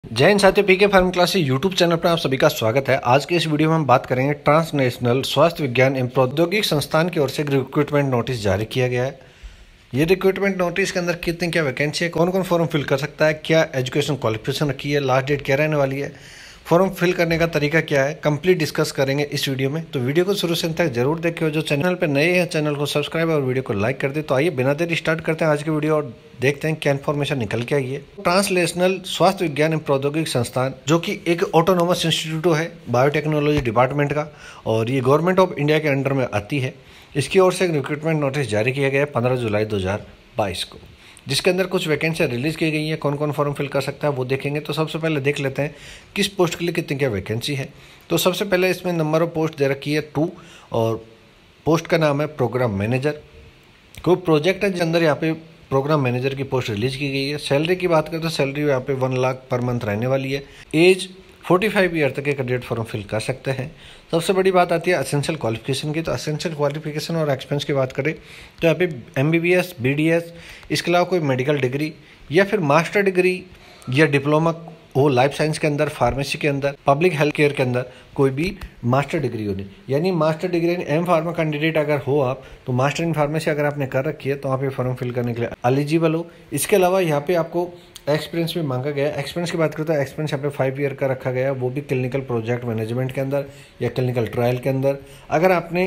जय हिंद साथियों, PK pharm class YouTube channel पर आप सभी का स्वागत है। आज के इस वीडियो में हम बात करेंगे ट्रांसनेशनल स्वास्थ्य विज्ञान एवं प्रौद्योगिकी संस्थान की ओर से रिक्रूटमेंट नोटिस जारी किया गया है। ये रिक्रूटमेंट नोटिस के अंदर कितनी क्या वैकेंसी है, कौन कौन फॉर्म फिल कर सकता है, क्या एजुकेशन क्वालिफिकेशन रखी है, लास्ट डेट क्या रहने वाली है, फॉर्म फिल करने का तरीका क्या है, कंप्लीट डिस्कस करेंगे इस वीडियो में। तो वीडियो को शुरू से अंत तक जरूर देखिए। जो चैनल पर नए हैं चैनल को सब्सक्राइब और वीडियो को लाइक कर दे। तो आइए बिना देरी स्टार्ट करते हैं आज की वीडियो और देखते हैं क्या इन्फॉर्मेशन निकल के आई है। ट्रांसलेशनल स्वास्थ्य विज्ञान एवं प्रौद्योगिकी संस्थान जो कि एक ऑटोनोमस इंस्टीट्यूट है बायोटेक्नोलॉजी डिपार्टमेंट का, और ये गवर्नमेंट ऑफ इंडिया के अंडर में आती है। इसकी ओर से एक रिक्रूटमेंट नोटिस जारी किया गया है 15 जुलाई 2022 को, जिसके अंदर कुछ वैकेंसियाँ रिलीज की गई हैं। कौन कौन फॉर्म फिल कर सकता है वो देखेंगे। तो सबसे पहले देख लेते हैं किस पोस्ट के लिए कितनी क्या वैकेंसी है। तो सबसे पहले इसमें नंबर ऑफ पोस्ट दे रखी है 2, और पोस्ट का नाम है प्रोग्राम मैनेजर। कोई प्रोजेक्ट है जिसके अंदर यहाँ पे प्रोग्राम मैनेजर की पोस्ट रिलीज की गई है। सैलरी की बात करें तो सैलरी यहाँ पे 1 लाख पर मंथ रहने वाली है। एज 45 ईयर तक के कैंडिडेट फॉर्म फिल कर सकते हैं। सबसे बड़ी बात आती है असेंशियल क्वालिफिकेशन की। तो असेंशियल क्वालिफिकेशन और एक्सपीरियंस की बात करें तो यहाँ पे MBBS, BDS, इसके अलावा कोई मेडिकल डिग्री या फिर मास्टर डिग्री या डिप्लोमा हो लाइफ साइंस के अंदर, फार्मेसी के अंदर, पब्लिक हेल्थ केयर के अंदर कोई भी मास्टर डिग्री होनी, यानी master degree M pharma candidate अगर हो आप, तो मास्टर इन फार्मेसी अगर आपने कर रखी है तो आप ये फॉर्म फिल करने के लिए एलिजिबल हो। इसके अलावा यहाँ पे आपको एक्सपीरियंस भी मांगा गया है। एक्सपीरियंस की बात करें तो एक्सपीरियंस यहाँ पे 5 ईयर का रखा गया है, वो भी क्लिनिकल प्रोजेक्ट मैनेजमेंट के अंदर या क्लिनिकल ट्रायल के अंदर। अगर आपने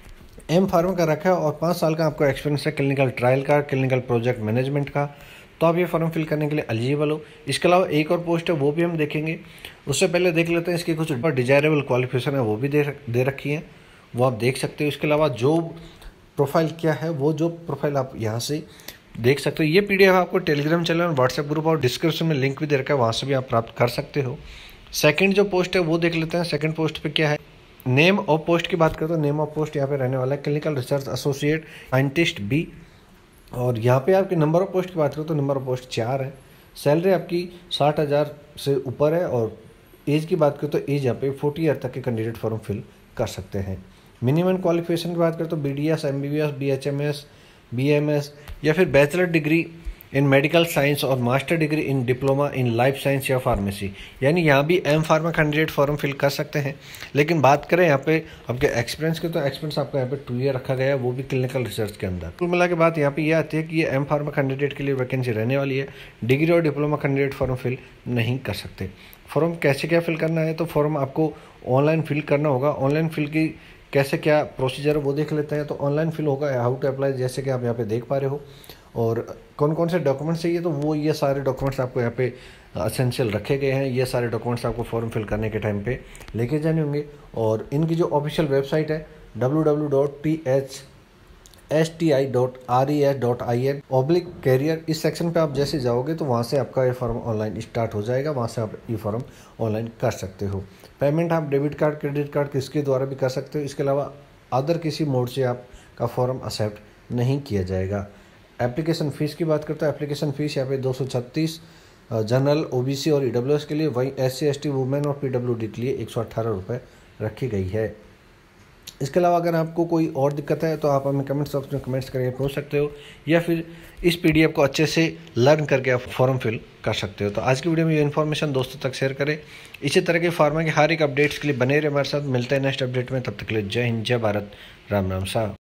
एम फार्मा का रखा है और 5 साल का आपको एक्सपीरियंस है क्लिनिकल ट्रायल का, क्लिनिकल प्रोजेक्ट मैनेजमेंट का, तो आप ये फॉर्म फिल करने के लिए एलिजिबल हो। इसके अलावा एक और पोस्ट है वो भी हम देखेंगे। उससे पहले देख लेते हैं इसकी कुछ डिजायरेबल क्वालिफिकेशन है वो भी दे रखी है, वो आप देख सकते हो। इसके अलावा जॉब प्रोफाइल क्या है, वो जॉब प्रोफाइल आप यहाँ से देख सकते हो। ये PDF आपको टेलीग्राम चैनल और व्हाट्सएप ग्रुप और डिस्क्रिप्शन में लिंक भी दे रखा है, वहाँ से भी आप प्राप्त कर सकते हो। सेकंड जो पोस्ट है वो देख लेते हैं। सेकंड पोस्ट पे क्या है, नेम ऑफ पोस्ट की बात करें तो नेम ऑफ पोस्ट यहाँ पे रहने वाला है clinical research associate scientist B, और यहाँ पे आपके नंबर ऑफ पोस्ट की बात करें तो नंबर ऑफ पोस्ट 4 है। सैलरी आपकी 60,000 से ऊपर है, और एज की बात करें तो एज यहाँ पे 40 ईयर तक के कैंडिडेट फॉर्म फिल कर सकते हैं। मिनिमम क्वालिफिकेशन की बात करें तो BDS, MBBS, BHMS, BMS या फिर bachelor degree in medical science और master degree in diploma in life science या फार्मेसी, यानी यहाँ भी M pharma candidate form fill कर सकते हैं। लेकिन बात करें यहाँ पे आपके एक्सपीरियंस की, तो एक्सपीरियंस आपका यहाँ पे 2 ईयर रखा गया है, वो भी क्लिनिकल रिसर्च के अंदर। कुल मिला के बात यहाँ पे ये आती है कि ये एम फार्मा कैंडिडेट के लिए वैकेंसी रहने वाली है। डिग्री और डिप्लोमा कैंडिडेट फॉर्म फिल नहीं कर सकते। फॉर्म कैसे क्या फिल करना है, तो फॉर्म आपको ऑनलाइन फिल करना होगा। ऑनलाइन फिल की कैसे क्या प्रोसीजर वो देख लेते हैं। तो ऑनलाइन फिल होगा, हाउ टू अप्लाई, जैसे कि आप यहाँ पे देख पा रहे हो। और कौन कौन से डॉक्यूमेंट्स चाहिए, तो वो ये सारे डॉक्यूमेंट्स आपको यहाँ पे असेंशियल रखे गए हैं। ये सारे डॉक्यूमेंट्स आपको फॉर्म फिल करने के टाइम पे लेके जाने होंगे। और इनकी जो ऑफिशियल वेबसाइट है www.thsti.res.in/career, इस सेक्शन पे आप जैसे जाओगे तो वहाँ से आपका ये फॉर्म ऑनलाइन स्टार्ट हो जाएगा। वहाँ से आप ये फॉर्म ऑनलाइन कर सकते हो। पेमेंट आप डेबिट कार्ड, क्रेडिट कार्ड किसके द्वारा भी कर सकते हो। इसके अलावा अदर किसी मोड से आपका फॉर्म एक्सेप्ट नहीं किया जाएगा। एप्लीकेशन फ़ीस की बात करते हैं। एप्लीकेशन फ़ीस यहाँ पे 236 जनरल, OBC और EWS के लिए, वहीं SC ST वुमेन और PWD के लिए 118 रुपये रखी गई है। इसके अलावा अगर आपको कोई और दिक्कत है तो आप हमें कमेंट बॉक्स में कमेंट्स करके पूछ सकते हो, या फिर इस PDF को अच्छे से लर्न करके आप फॉर्म फिल कर सकते हो। तो आज की वीडियो में ये इन्फॉर्मेशन दोस्तों तक शेयर करें। इसी तरह के फार्मा के हर एक अपडेट्स के लिए बने रहे हमारे साथ। मिलते हैं नेक्स्ट अपडेट में, तब तक के लिए जय हिंद, जय भारत, राम राम साहब।